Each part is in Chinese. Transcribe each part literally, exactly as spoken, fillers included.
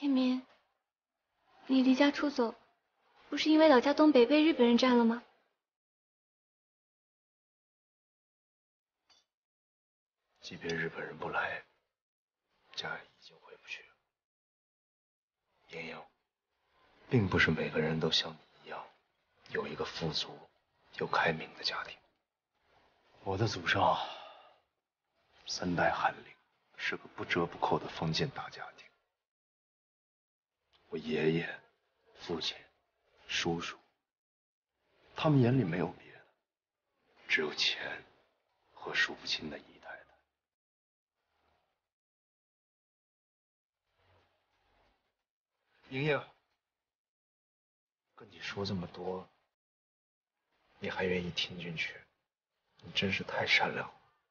天明，你离家出走，不是因为老家东北被日本人占了吗？ 即便日本人不来，家已经回不去了。莹莹，并不是每个人都像你一样，有一个富足又开明的家庭。我的祖上三代翰林，是个不折不扣的封建大家庭。我爷爷、父亲、叔叔，他们眼里没有别的，只有钱和数不清的姨太太。莹莹，跟你说这么多，你还愿意听进去，你真是太善良了。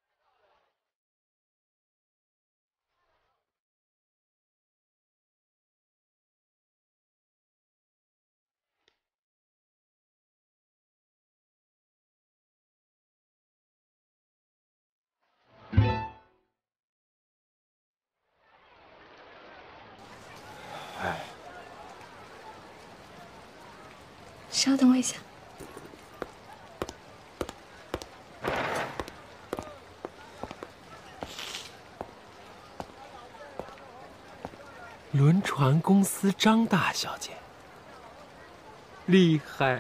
哎， 稍等我一下。 轮船公司张大小姐，厉害！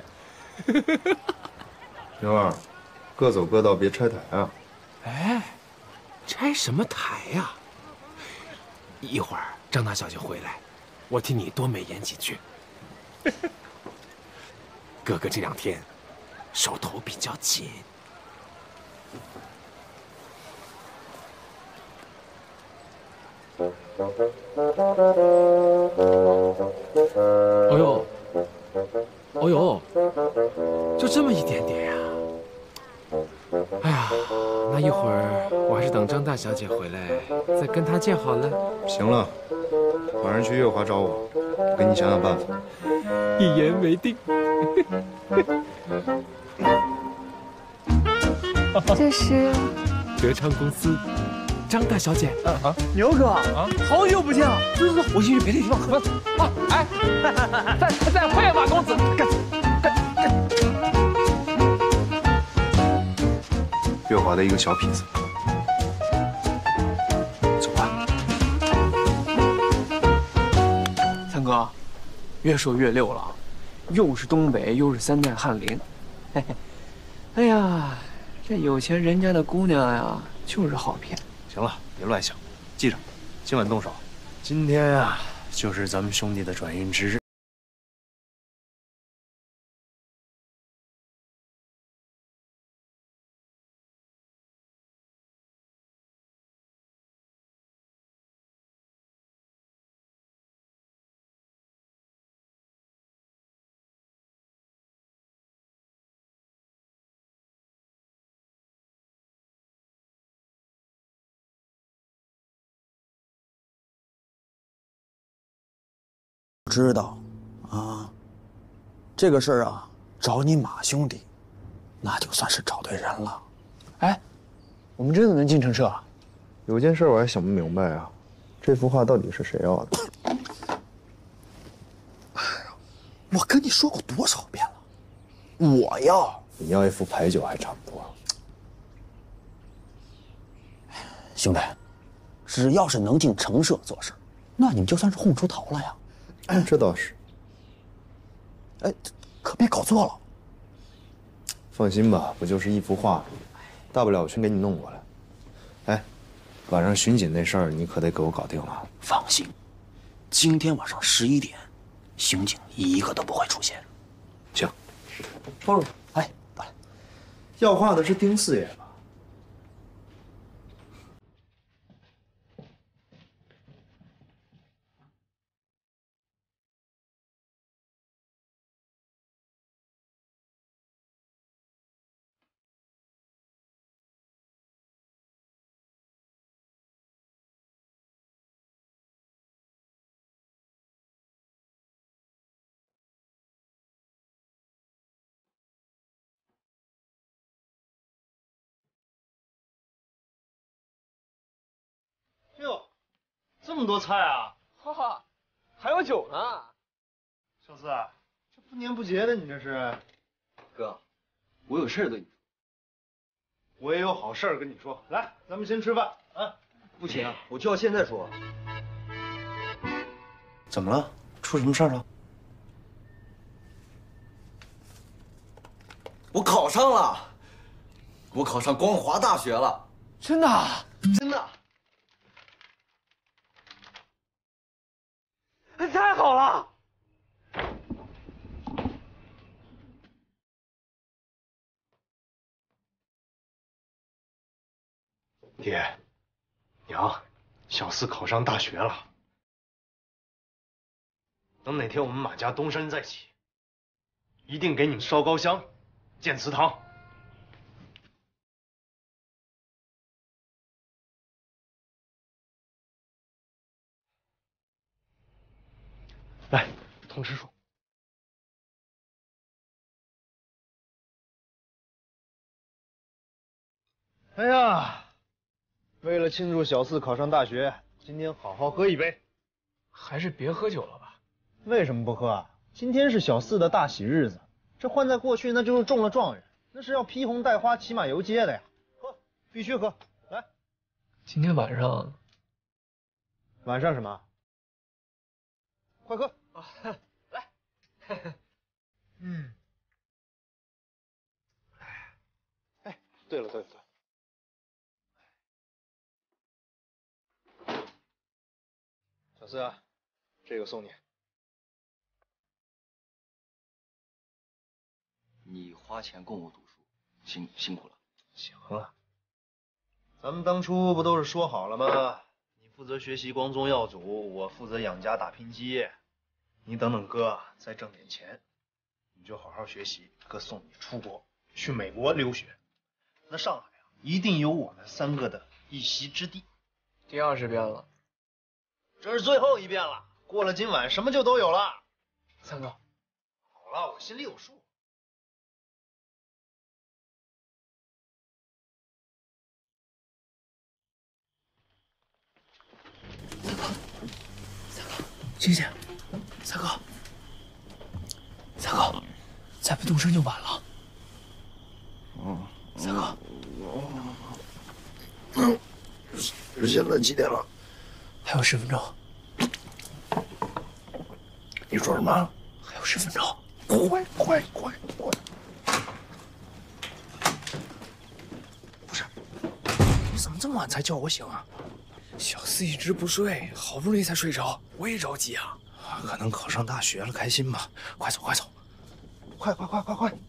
平儿，各走各道，别拆台啊！ 哎，拆什么台呀？一会儿张大小姐回来，我替你多美言几句。哥哥这两天手头比较紧。哦呦，哦呦，就这么一点点呀！哎呀，那一会儿我还是等张大小姐回来再跟她借好了。 行了，晚上去月华找我，我给你想想办法。 一言为定。 这是德昌公司张大小姐。 啊啊，牛哥啊，好久不见了！走走走，我去别的地方喝。啊，哎，再再会吧，公子。干干干。 月华的一个小痞子。走吧。 三哥，越说越溜了，又是东北，又是三代翰林。嘿嘿，哎呀，这有钱人家的姑娘呀，就是好骗。 行了，别乱想，记着，今晚动手。今天呀，就是咱们兄弟的转运之日。 知道，啊，这个事儿啊，找你马兄弟，那就算是找对人了。 哎，我们真的能进城社啊？ 有件事我还想不明白啊，这幅画到底是谁要的？ 哎呀，我跟你说过多少遍了，我要。 你要一幅牌九还差不多。 兄弟，只要是能进城社做事，那你们就算是混出头了呀。 这倒是。 哎，可别搞错了。 放心吧，不就是一幅画，大不了我全给你弄过来。哎，晚上巡警那事儿你可得给我搞定了。 放心，今天晚上十一点，刑警一个都不会出现。 行，帮着。 哎，过来。 要画的是丁四爷吧？ 哟，这么多菜啊！ 哈哈， 还有酒呢。 小四，这不年不节的，你这是？ 哥，我有事儿对你说。 我也有好事儿跟你说。来，咱们先吃饭啊。 不行，我就要现在说。 怎么了？出什么事儿了？ 我考上了，我考上光华大学了。 真的？ 真的。 太好了！ 爹，娘，小四考上大学了。等哪天我们马家东山再起，一定给你们烧高香，建祠堂。来，通知书。哎呀，为了庆祝小四考上大学，今天好好喝一杯。 还是别喝酒了吧。 为什么不喝啊？今天是小四的大喜日子，这换在过去那就是中了状元，那是要披红戴花、骑马游街的呀。喝，必须喝。来， 今天晚上， 晚上什么？快喝！ 啊，来。 嗯。哎，对了对了对了，小四啊，这个送你。 你花钱供我读书，辛辛苦了。 行了，咱们当初不都是说好了吗？你负责学习光宗耀祖，我负责养家打拼基。你等等哥再挣点钱，你就好好学习，哥送你出国，去美国留学。那上海啊，一定有我们三个的一席之地。 第二十遍了。 这是最后一遍了，过了今晚什么就都有了。 三哥， 好了，我心里有数。 醒醒，三哥，三哥，再不动身就晚了。 嗯， 三哥， 嗯，现在几点了？ 还有十分钟。 你说什么？ 还有十分钟。 快快快快！不是，你怎么这么晚才叫我醒啊？ 小四一直不睡，好不容易才睡着，我也着急啊。 可能考上大学了，开心吧？快走快走，快快快快快！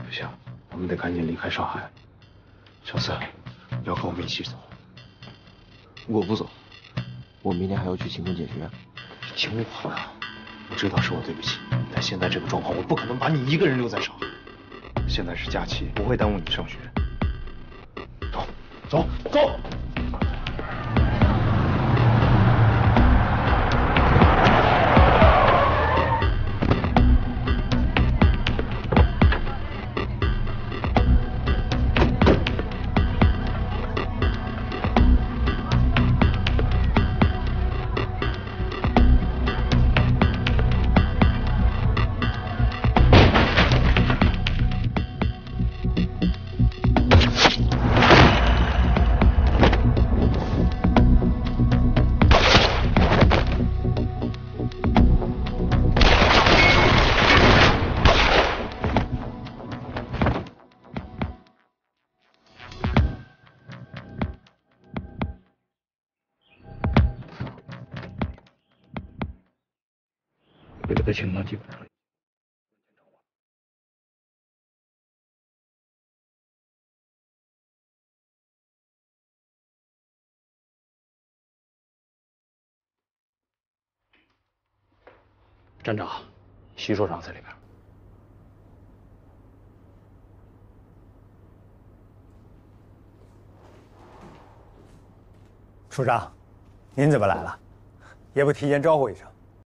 不下，我们得赶紧离开上海。小四，你要跟我们一起走。 我不走，我明天还要去勤工俭学。 听我的，我知道是我对不起，但现在这个状况，我不可能把你一个人留在上海。现在是假期，不会耽误你上学。走，走，走。这个的情况基本上。 站长，徐所长在里边。 处长，您怎么来了？也不提前招呼一声。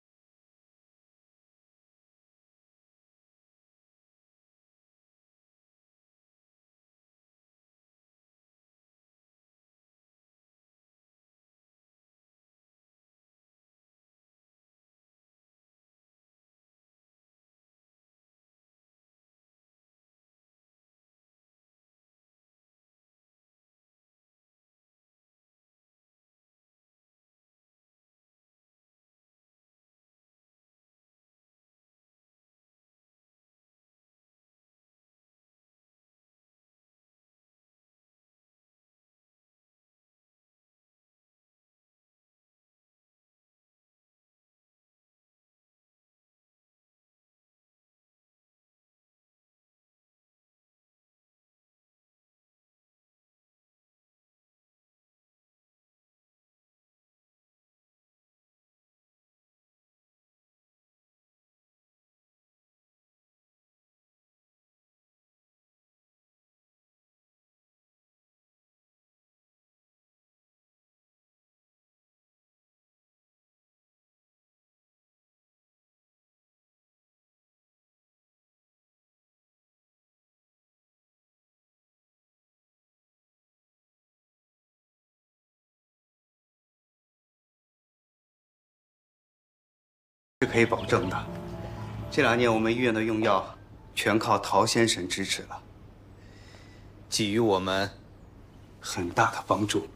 是可以保证的。这两年我们医院的用药全靠陶先生支持了，给予我们很大的帮助。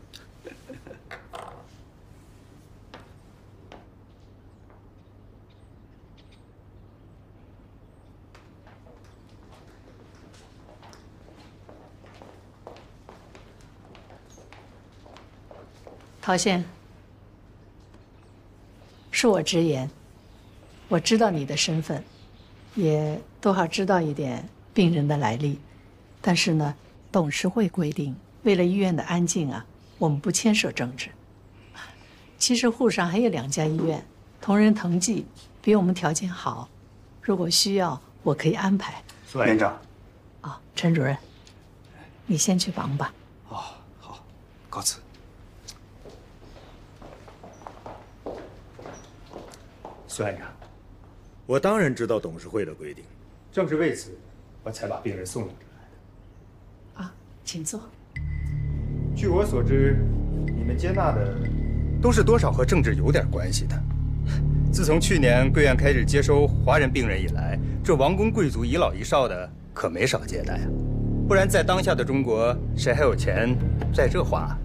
陶先，恕我直言。 我知道你的身份，也多少知道一点病人的来历，但是呢，董事会规定，为了医院的安静啊，我们不牵涉政治。其实沪上还有两家医院，同仁腾记比我们条件好，如果需要，我可以安排。 苏院长， 啊，陈主任，你先去忙吧。 哦，好，告辞。 苏院长，我当然知道董事会的规定，正是为此，我才把病人送到这来的。啊，请坐。 据我所知，你们接纳的都是多少和政治有点关系的。自从去年贵院开始接收华人病人以来，这王公贵族、遗老遗少的可没少接待啊。不然，在当下的中国，谁还有钱在这花？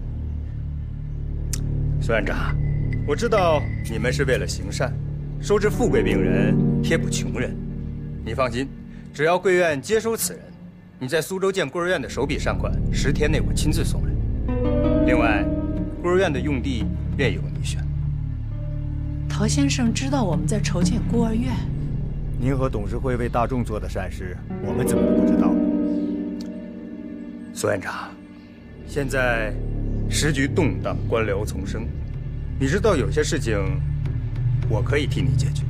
苏院长，我知道你们是为了行善。 收治富贵病人，贴补穷人。你放心，只要贵院接收此人，你在苏州建孤儿院的首笔善款，十天内我亲自送人。另外，孤儿院的用地愿由你选。 陶先生知道我们在筹建孤儿院， 您和董事会为大众做的善事，我们怎么能不知道呢？ 苏院长，现在时局动荡，官僚丛生，你知道有些事情我可以替你解决。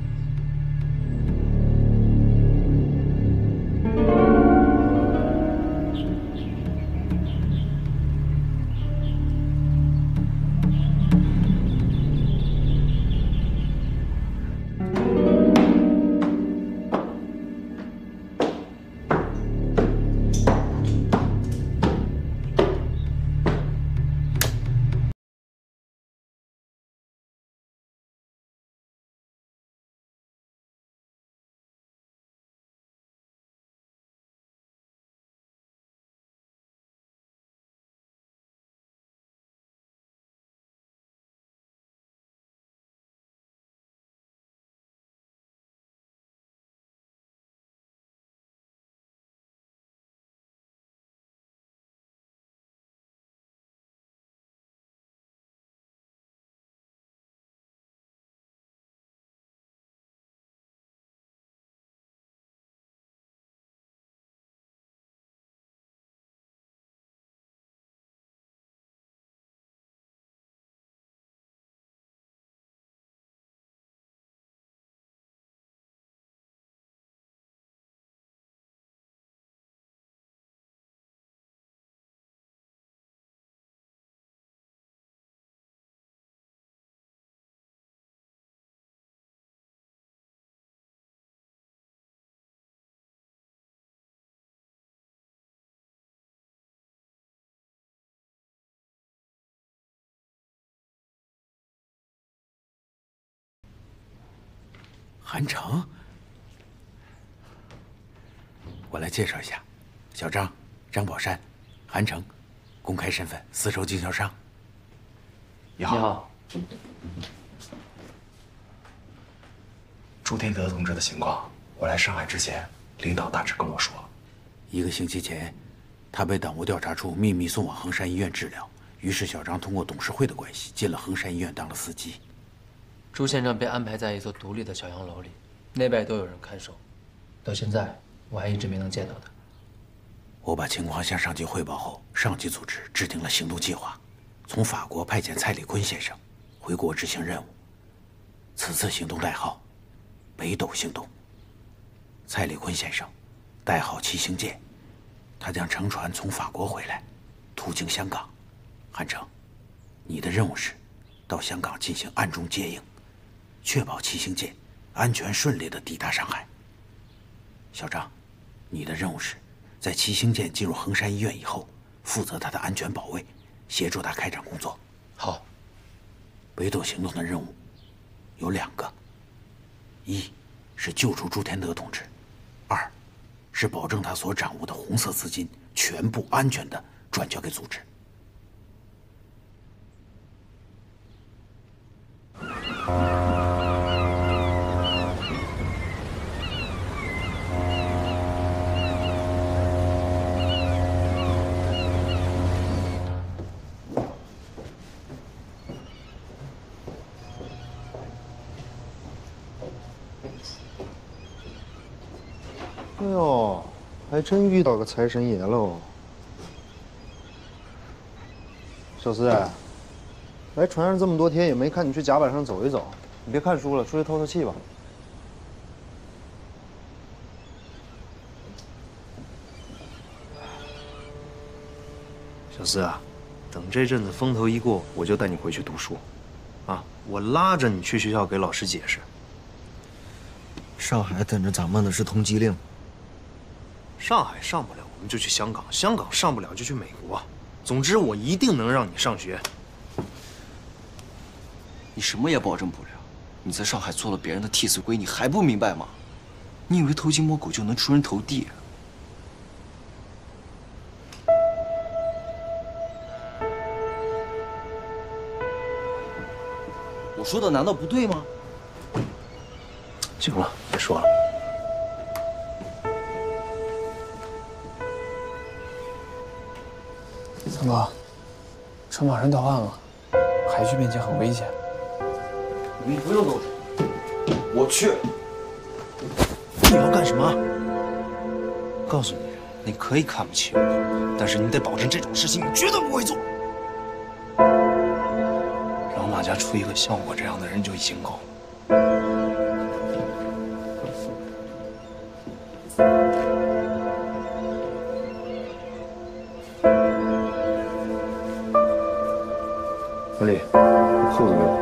韩城，我来介绍一下，小张，张宝山，韩城，公开身份，丝绸经销商。 你好。你好。朱天德同志的情况，我来上海之前，领导大致跟我说， 一个星期前，他被党务调查处秘密送往衡山医院治疗，于是小张通过董事会的关系进了衡山医院当了司机。 朱先生被安排在一座独立的小洋楼里，内外都有人看守。到现在，我还一直没能见到他。 我把情况向上级汇报后，上级组织制定了行动计划，从法国派遣蔡礼坤先生回国执行任务。此次行动代号“北斗行动”。蔡礼坤先生，代号七星剑，他将乘船从法国回来，途经香港。韩城，你的任务是到香港进行暗中接应。 确保七星舰安全顺利地抵达上海。小张，你的任务是，在七星舰进入衡山医院以后，负责它的安全保卫，协助它开展工作。 好。 北斗行动的任务有两个：一是救出朱天德同志；二是保证他所掌握的红色资金全部安全地转交给组织。 哎呦，还真遇到个财神爷喽！小四，来船上这么多天，也没看你去甲板上走一走。你别看书了，出去透透气吧。小四啊，等这阵子风头一过，我就带你回去读书。啊，我拉着你去学校给老师解释。上海等着咱们的是通缉令。 上海上不了，我们就去香港；香港上不了，就去美国。总之，我一定能让你上学。 你什么也保证不了。你在上海做了别人的替死鬼，你还不明白吗？你以为偷鸡摸狗就能出人头地？我说的难道不对吗？ 行了，别说了。 三哥，车马上到岸了，海区边界很危险。 你们不用动手，我去。 你要干什么？告诉你， 你可以看不起我，但是你得保证这种事情你绝对不会做。老马家出一个像我这样的人就已经够了。 小李，裤子给我。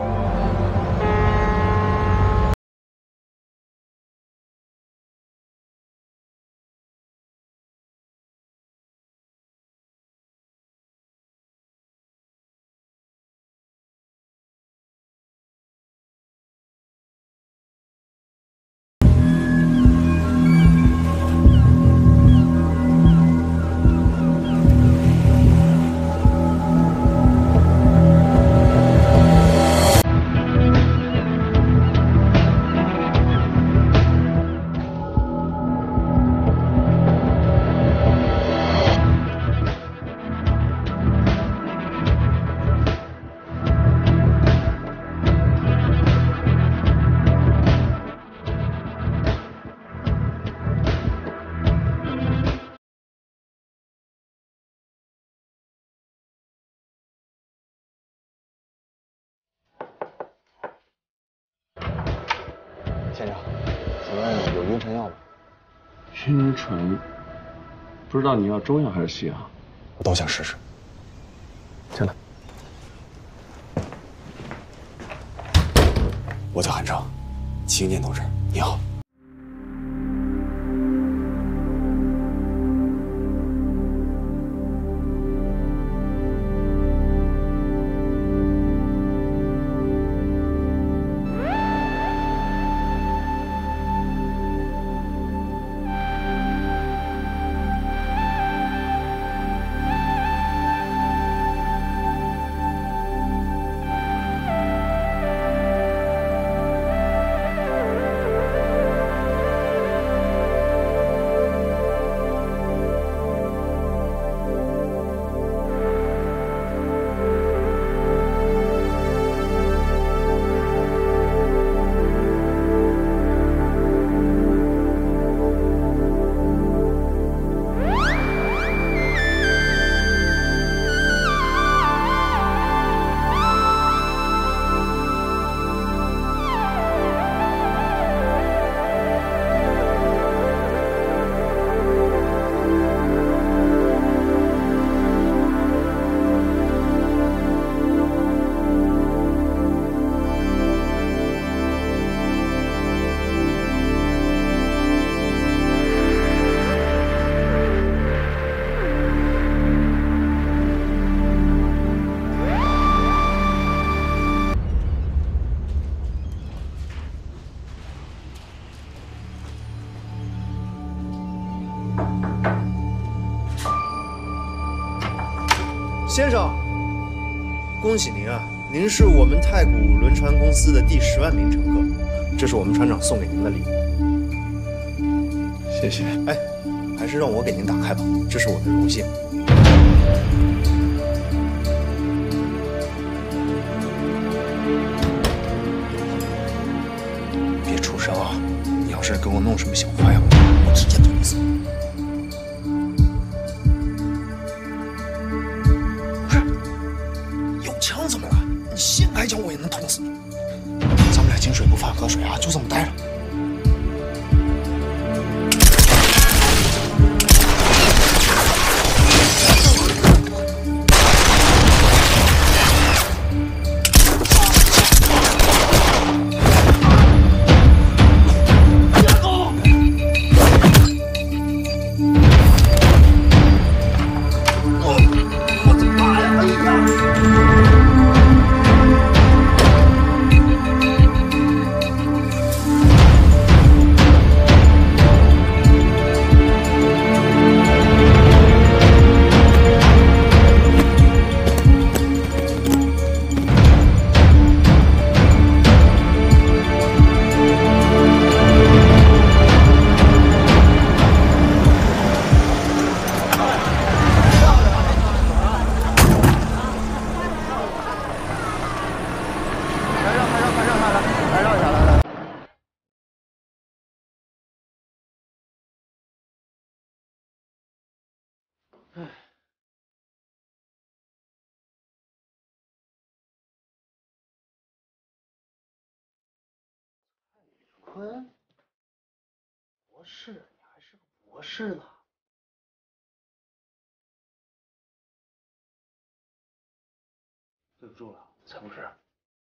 先生，请问有晕船药吗？ 晕船，不知道你要中药还是西药？ 我都想试试。进来。我叫韩正，齐云剑同志，你好。 先生，恭喜您啊！您是我们太古轮船公司的第十万名乘客，这是我们船长送给您的礼物。 谢谢。 哎，还是让我给您打开吧，这是我的荣幸。别出声啊！你要是给我弄什么小花样，我直接捅死你。 枪怎么了？你现开枪我也能捅死你！咱们俩井水不犯河水啊，就这么待着。 坤，博士，你还是个博士呢。对不住了，才不是。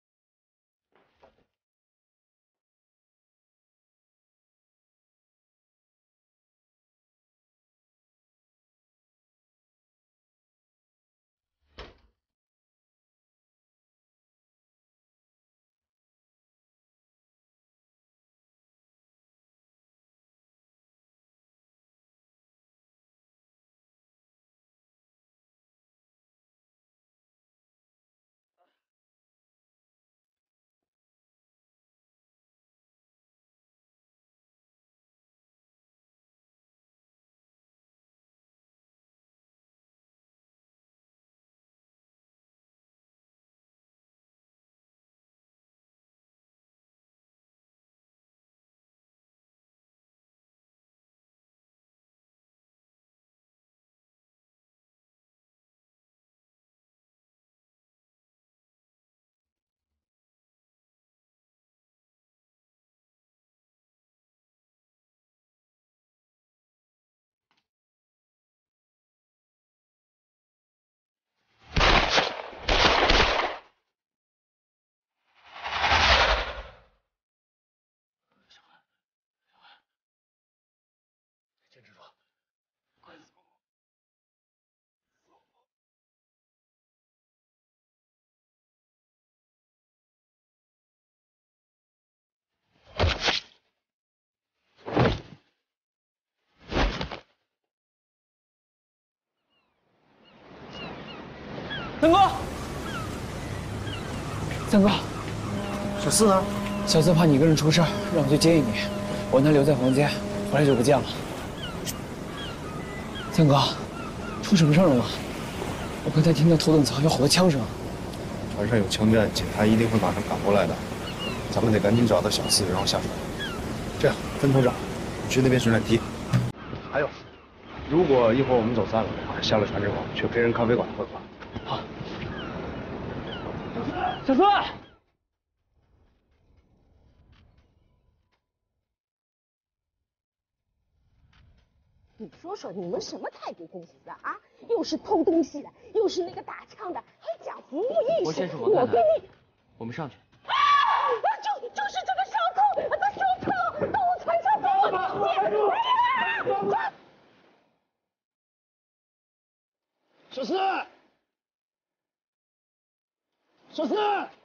坚持住，快死我！ 三哥，三哥， 小四呢？ 小四怕你一个人出事，让我去接应你，我让他留在房间，回来就不见了。三哥，出什么事了吗？我刚才听到头等舱有好多枪声。 船上有枪战，警察一定会马上赶过来的。咱们得赶紧找到小四，然后下船。这样分头找，你去那边旋转梯。还有，如果一会儿我们走散了，下了船之后去黑人咖啡馆汇合。 好。小四。 你说说你们什么态度公司啊？又是偷东西的，又是那个打枪的，还讲服务意识。 我先说， 我给你， 我们上去。 啊！就就是这个小偷，他小偷到我船上偷我东西。 小四，小四，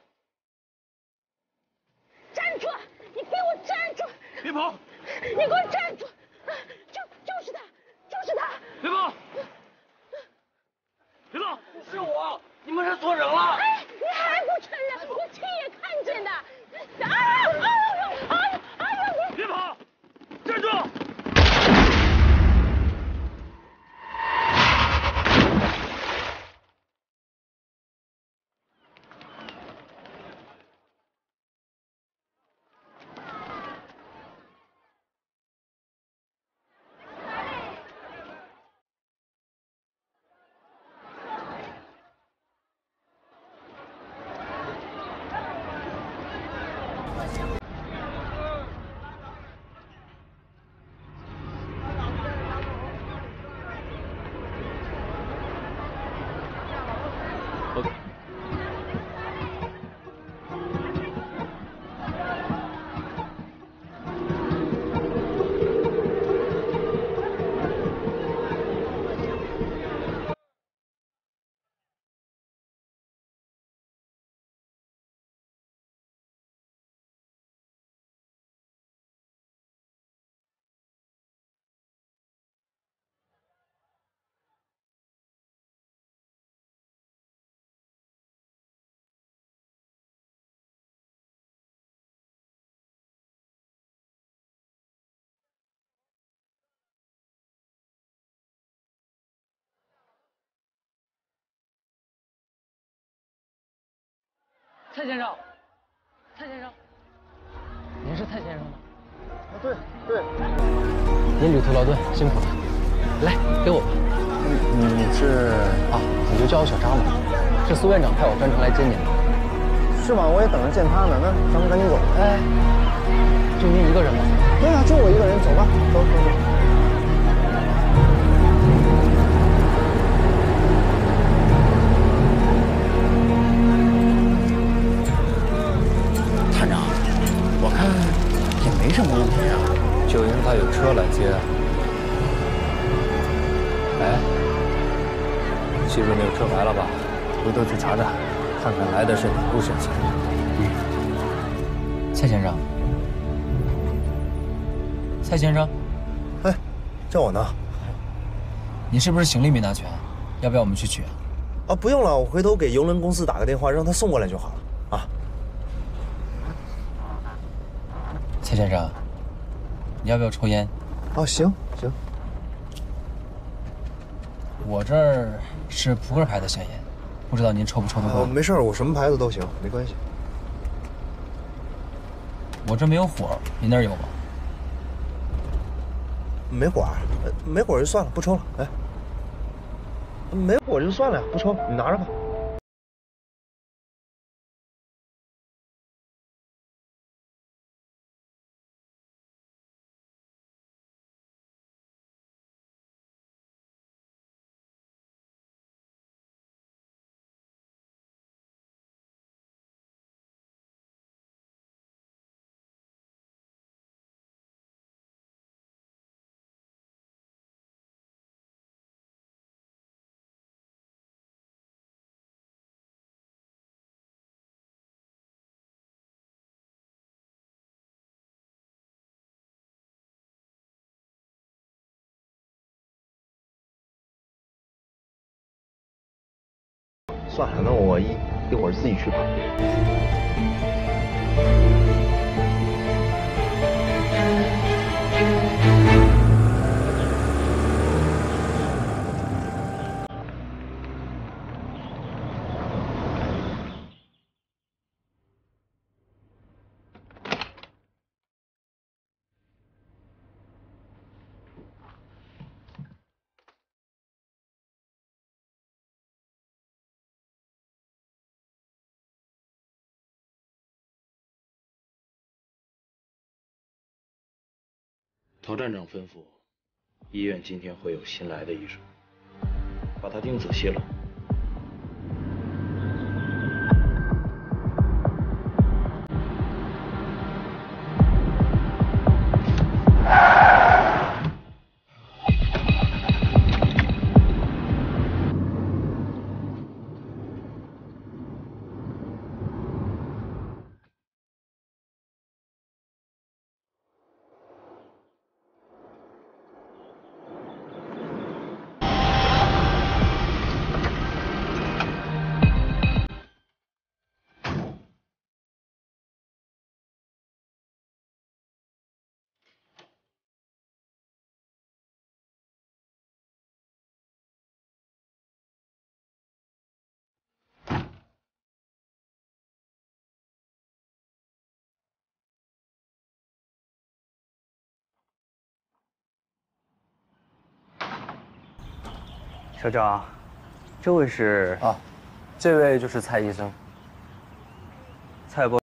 站住！你给我站住！ 别跑！ 你给我站住！就就是他，就是他！ 别跑！别跑！是我，你们认错人了！ 哎，你还不承认？我亲眼看见的！哎呀！哎呀！哎呀！哎呀！ 别跑！站住！ 蔡先生，蔡先生，您是蔡先生吗？ 啊，对对。 您旅途劳顿，辛苦了。来，给我吧。 你你是啊，你就叫我小张吧。是苏院长派我专程来接您的。 是吧？我也等着见他呢。那咱们赶紧走。 哎，就您一个人吗？ 对啊，就我一个人。走吧，走走走。 探长，我看也没什么问题啊。 就因为他有车来接。哎，记住那个车牌了吧？回头去查查，看看来的是哪路线行。嗯。蔡先生，蔡先生， 哎，叫我呢？ 你是不是行李没拿全？要不要我们去取啊？ 啊，不用了，我回头给邮轮公司打个电话，让他送过来就好了。啊。 蔡先生，你要不要抽烟？ 哦，行行。 我这儿是扑克牌的香烟，不知道您抽不抽得过？ 哦，没事，我什么牌子都行，没关系。 我这没有火，你那儿有吗？ 没火，没火就算了，不抽了。哎，没火就算了呀，不抽，你拿着吧。算了，那我一一会儿自己去吧。 陶站长吩咐，医院今天会有新来的医生，把他盯仔细了。 小赵，这位是啊，这位就是蔡医生。 蔡博。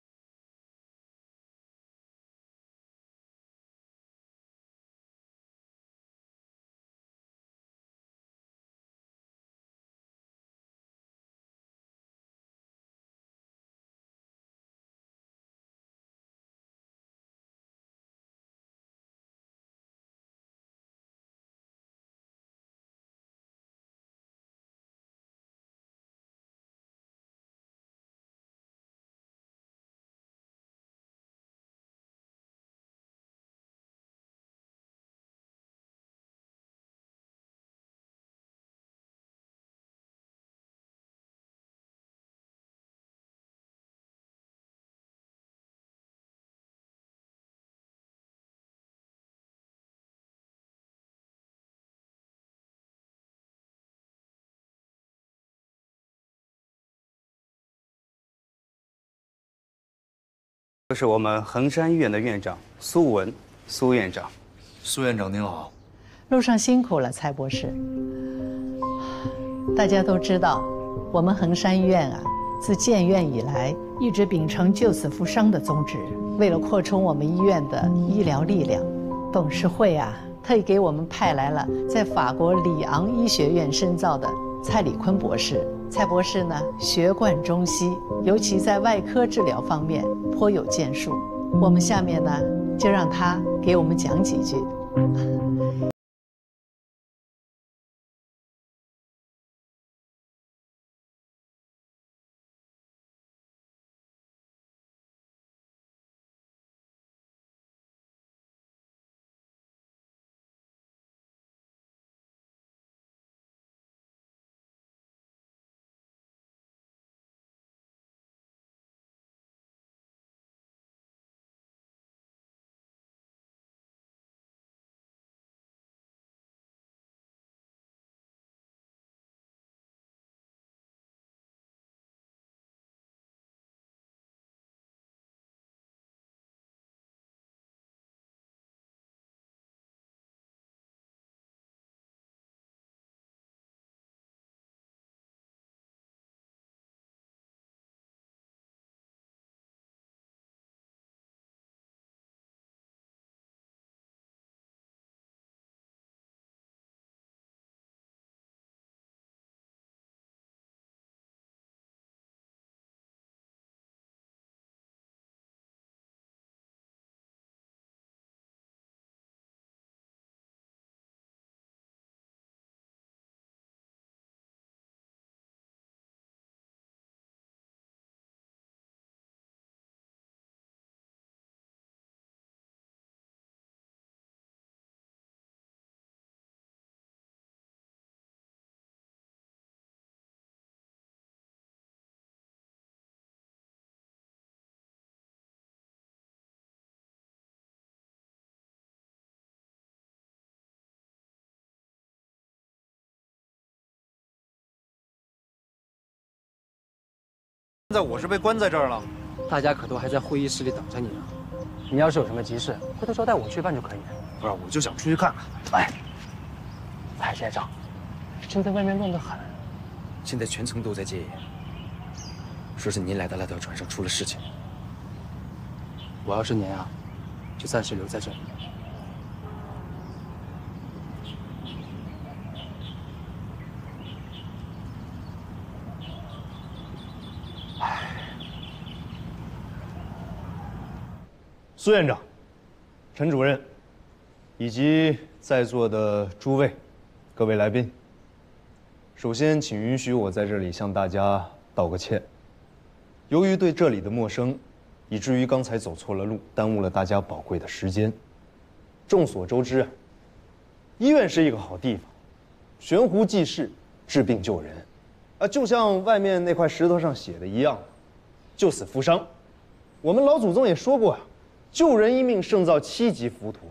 这是我们衡山医院的院长苏文，苏院长。 苏院长您好。 路上辛苦了，蔡博士。大家都知道，我们衡山医院啊， 自建院以来，一直秉承救死扶伤的宗旨。为了扩充我们医院的医疗力量，董事会啊，特意给我们派来了在法国里昂医学院深造的蔡礼坤博士。蔡博士呢，学贯中西，尤其在外科治疗方面颇有建树。我们下面呢，就让他给我们讲几句。 现在我是被关在这儿了， 大家可都还在会议室里等着你呢。你要是有什么急事，回头招待我去办就可以。 不是，我就想出去看看。哎， 蔡先生，现在外面乱得很， 现在全城都在戒严，说是您来的那条船上出了事情。 我要是您啊，就暂时留在这里。 苏院长、陈主任，以及在座的诸位、各位来宾，首先请允许我在这里向大家道个歉。由于对这里的陌生，以至于刚才走错了路，耽误了大家宝贵的时间。众所周知啊，医院是一个好地方，悬壶济世，治病救人，啊，就像外面那块石头上写的一样，救死扶伤。我们老祖宗也说过啊。救人一命胜造七级浮屠。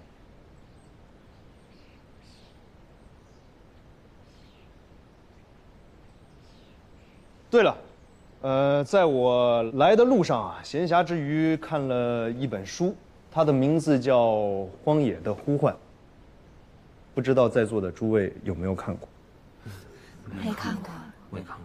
对了，呃，在我来的路上啊，闲暇之余看了一本书，它的名字叫《荒野的呼唤》，不知道在座的诸位有没有看过？ 没看过， 我也看过，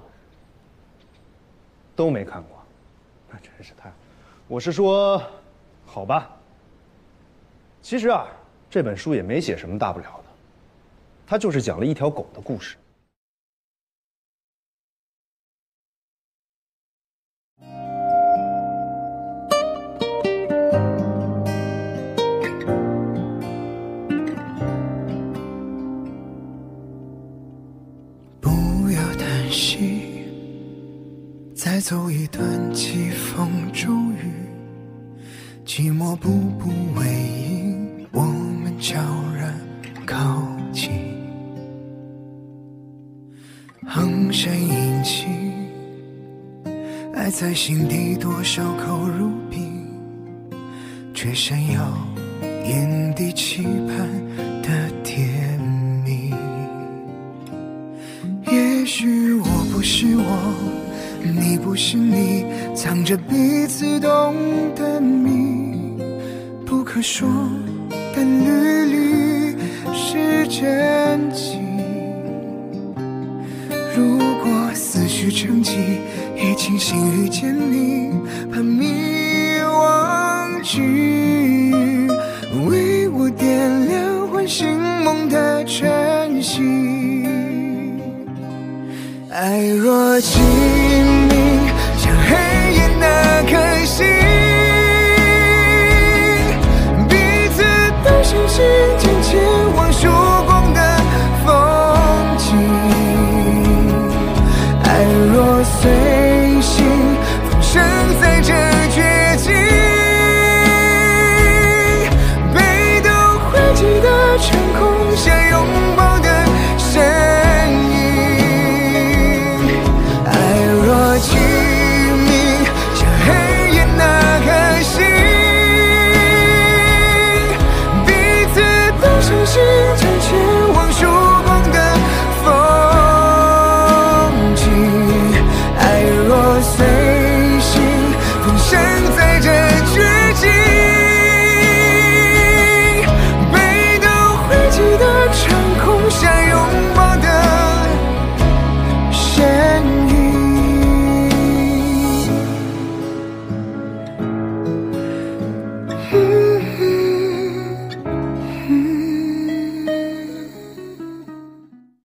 都没看过，那真是太……我是说。好吧，其实啊，这本书也没写什么大不了的，它就是讲了一条狗的故事。 不要担心，再走一段疾风骤雨。寂寞步步为营，我们悄然靠近。衡山引起，爱在心底多少口如冰，却闪耀眼底期盼的甜蜜。也许我不是我，你不是你，藏着彼此懂的谜。不可说的履历是真情，如果思绪成疾， 也庆幸遇见你，盼你忘记，为我点亮唤醒梦的晨曦。爱若静谧，